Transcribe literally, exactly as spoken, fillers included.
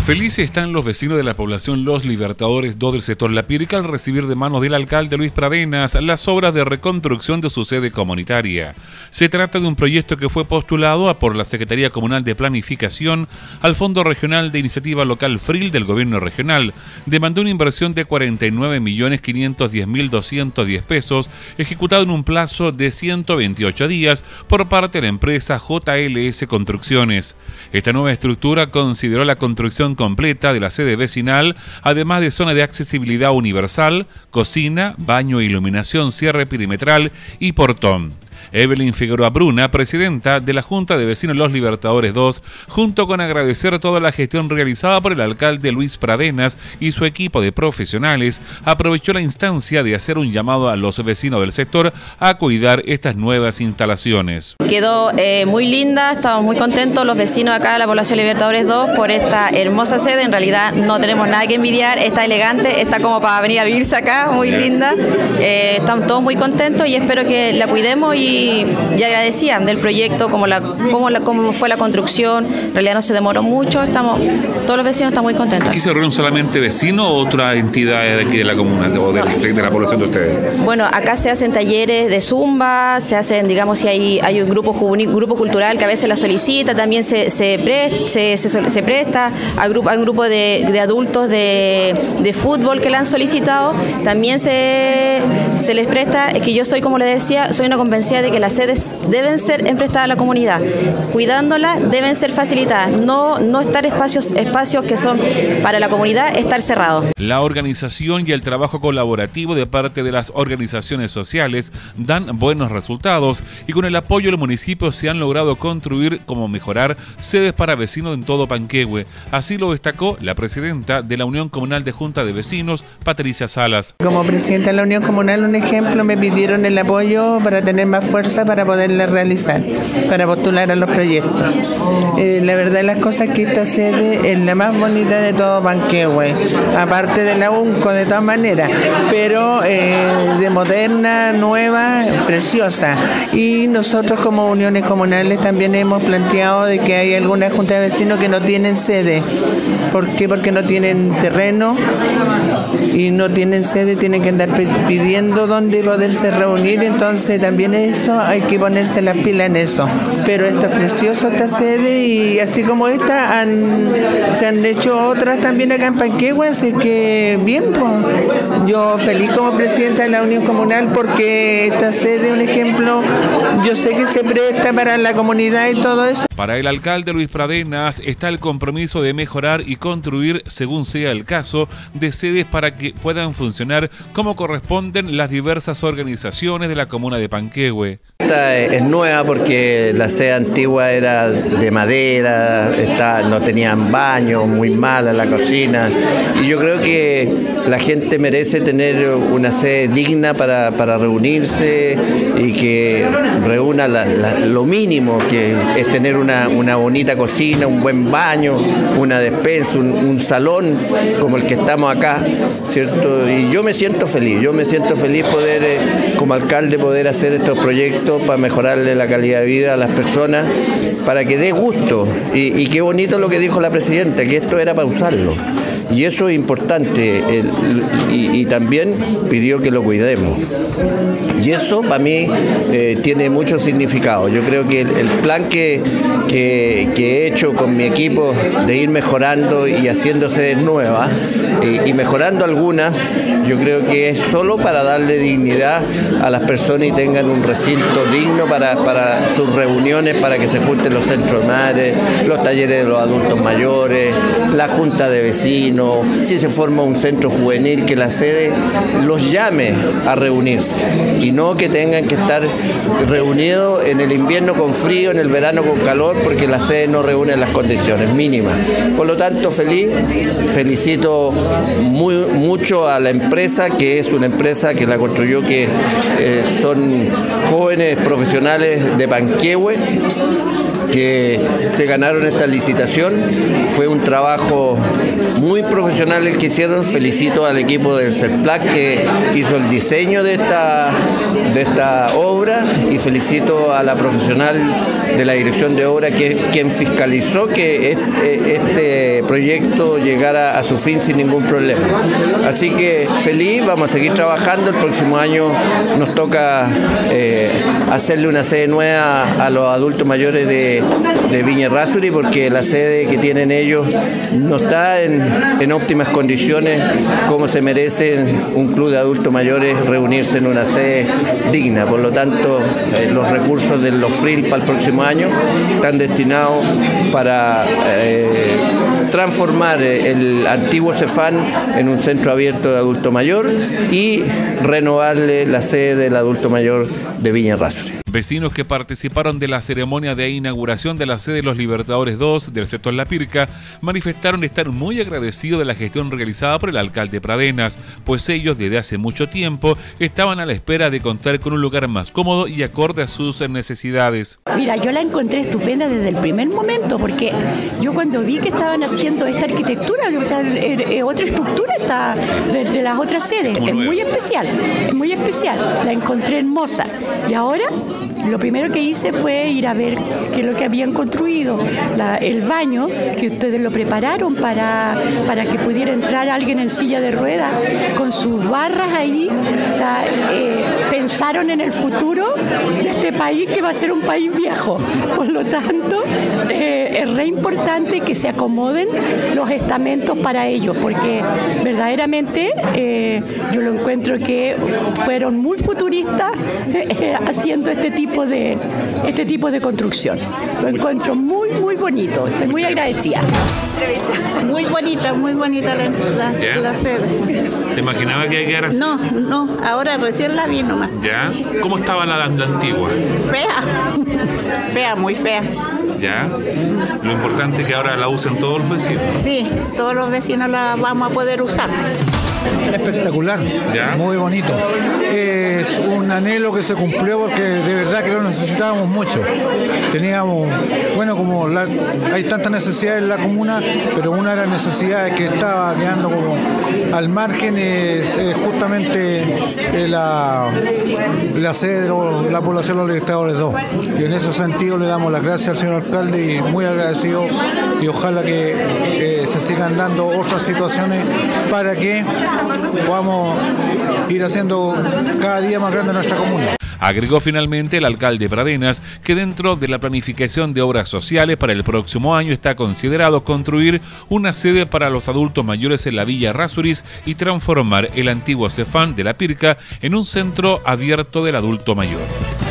Felices están los vecinos de la población Los Libertadores dos del sector La Pírica al recibir de manos del alcalde Luis Pradenas las obras de reconstrucción de su sede comunitaria. Se trata de un proyecto que fue postulado a por la Secretaría Comunal de Planificación al Fondo Regional de Iniciativa Local F R I L del Gobierno Regional. Demandó una inversión de cuarenta y nueve millones quinientos diez mil doscientos diez pesos, ejecutado en un plazo de ciento veintiocho días por parte de la empresa J L S Construcciones. Esta nueva estructura consideró la construcción completa de la sede vecinal, además de zona de accesibilidad universal, cocina, baño, iluminación, cierre perimetral y portón. Evelyn Figueroa Bruna, presidenta de la Junta de Vecinos Los Libertadores dos, junto con agradecer toda la gestión realizada por el alcalde Luis Pradenas y su equipo de profesionales, aprovechó la instancia de hacer un llamado a los vecinos del sector a cuidar estas nuevas instalaciones. Quedó eh, muy linda, estamos muy contentos los vecinos acá de la población Libertadores dos por esta hermosa sede. En realidad no tenemos nada que envidiar, está elegante, está como para venir a vivirse acá, muy linda. Eh, estamos todos muy contentos y espero que la cuidemos y Y, y agradecía del proyecto, como la, como la, cómo fue la construcción. En realidad no se demoró mucho, estamos, todos los vecinos están muy contentos. ¿Aquí se reúnen solamente vecinos o otras entidades de aquí de la comuna o de, de la población de ustedes? Bueno, acá se hacen talleres de zumba, se hacen, digamos, si hay, hay un grupo juvenil, grupo cultural que a veces la solicita, también se, se, pre, se, se, se presta a, grupo, a un grupo de, de adultos de, de fútbol que la han solicitado, también se, se les presta, que yo soy, como les decía, soy una convencida de que las sedes deben ser emprestadas a la comunidad, cuidándolas deben ser facilitadas, no, no estar espacios, espacios que son para la comunidad, estar cerrados. La organización y el trabajo colaborativo de parte de las organizaciones sociales dan buenos resultados y con el apoyo del municipio se han logrado construir como mejorar sedes para vecinos en todo Panquehue. Así lo destacó la presidenta de la Unión Comunal de Junta de Vecinos, Patricia Salas. Como presidenta de la Unión Comunal, un ejemplo, me pidieron el apoyo para tener más fuerza para poderla realizar, para postular a los proyectos. Eh, la verdad de las cosas es que esta sede es la más bonita de todo Panquehue, aparte de la UNCO de todas maneras, pero eh, de moderna, nueva, preciosa. Y nosotros como uniones comunales también hemos planteado de que hay algunas juntas de vecinos que no tienen sede. ¿Por qué? Porque no tienen terreno y no tienen sede, tienen que andar pidiendo dónde poderse reunir, entonces también eso hay que ponerse las pilas en eso. Pero esto es precioso, esta sede, y así como esta han, se han hecho otras también acá en Panquehue, así que bien, pues yo feliz como presidenta de la Unión Comunal porque esta sede, un ejemplo, yo sé que se presta para la comunidad y todo eso. Para el alcalde Luis Pradenas está el compromiso de mejorar y construir, según sea el caso, de sedes para que puedan funcionar como corresponden las diversas organizaciones de la comuna de Panquehue. Esta es nueva porque la sede antigua era de madera, está, no tenían baño, muy mala la cocina, y yo creo que la gente merece tener una sede digna para, para reunirse y que reúna la, la, lo mínimo, que es tener una, una bonita cocina, un buen baño, una despensa, un, un salón como el que estamos acá, ¿cierto? Y yo me siento feliz, yo me siento feliz poder, eh, como alcalde, poder hacer estos proyectos para mejorarle la calidad de vida a las personas, para que dé gusto. Y, y qué bonito lo que dijo la presidenta, que esto era para usarlo. Y eso es importante, el, y, y también pidió que lo cuidemos. Y eso para mí eh, tiene mucho significado. Yo creo que el, el plan que, que, que he hecho con mi equipo de ir mejorando y haciendo sedes nuevas y, y mejorando algunas, yo creo que es solo para darle dignidad a las personas y tengan un recinto digno para, para sus reuniones, para que se junten los centros de madres, los talleres de los adultos mayores, la junta de vecinos. Si se forma un centro juvenil, que la sede los llame a reunirse y no que tengan que estar reunidos en el invierno con frío, en el verano con calor, porque la sede no reúne las condiciones mínimas. Por lo tanto, feliz, felicito muy, mucho a la empresa, que es una empresa que la construyó, que eh, son jóvenes profesionales de Panquehue, que se ganaron esta licitación. Fue un trabajo muy profesional el que hicieron. Felicito al equipo del CERPLAC que hizo el diseño de esta, de esta obra, y felicito a la profesional de la dirección de obra que quien fiscalizó que este, este proyecto llegara a su fin sin ningún problema. Así que feliz, vamos a seguir trabajando. El próximo año nos toca eh, hacerle una sede nueva a los adultos mayores de, de Viña Errázuriz, porque la sede que tienen ellos no está en, en óptimas condiciones como se merecen un club de adultos mayores reunirse en una sede digna. Por lo tanto, eh, los recursos de los F R I L para el próximo año están destinados para eh, transformar el antiguo CEFAN en un centro abierto de adulto mayor y renovarle la sede del adulto mayor de Viña Errázuriz. Vecinos que participaron de la ceremonia de inauguración de la sede de los Libertadores dos del sector La Pirca manifestaron estar muy agradecidos de la gestión realizada por el alcalde Pradenas, pues ellos desde hace mucho tiempo estaban a la espera de contar con un lugar más cómodo y acorde a sus necesidades. Mira, yo la encontré estupenda desde el primer momento, porque yo cuando vi que estaban haciendo esta arquitectura, o sea, otra estructura está de, de las otras sedes, es muy especial, es muy especial, la encontré hermosa. Y ahora lo primero que hice fue ir a ver qué es lo que habían construido, la, el baño, que ustedes lo prepararon para, para que pudiera entrar alguien en silla de ruedas con sus barras ahí. O sea, eh, pensaron en el futuro de este país, que va a ser un país viejo. Por lo tanto, eh, es re importante que se acomoden los estamentos para ellos, porque verdaderamente eh, yo lo encuentro que fueron muy futuristas eh, haciendo este tipo de este tipo de construcción. Lo encuentro muy muy bonito. Estoy muy agradecida. Muy bonita, muy bonita la, la, la sede. ¿Te imaginaba que iba a así? No, no, ahora recién la vi nomás. ¿Ya? ¿Cómo estaba la, la antigua? Fea, fea, muy fea. ¿Ya? Lo importante es que ahora la usen todos los vecinos. Sí, todos los vecinos la vamos a poder usar. Espectacular, ¿ya? Muy bonito. Es un anhelo que se cumplió porque de verdad que lo necesitábamos mucho. Teníamos, bueno, como la, hay tantas necesidades en la comuna, pero una de las necesidades que estaba quedando como al margen es, es justamente la, la sede de lo, la población de los Libertadores dos. Y en ese sentido le damos las gracias al señor alcalde y muy agradecido, y ojalá que, que se sigan dando otras situaciones para que podamos ir haciendo cada día más grande nuestra comuna. Agregó finalmente el alcalde Pradenas que dentro de la planificación de obras sociales para el próximo año está considerado construir una sede para los adultos mayores en la Villa Errázuriz y transformar el antiguo CEFAN de La Pirca en un centro abierto del adulto mayor.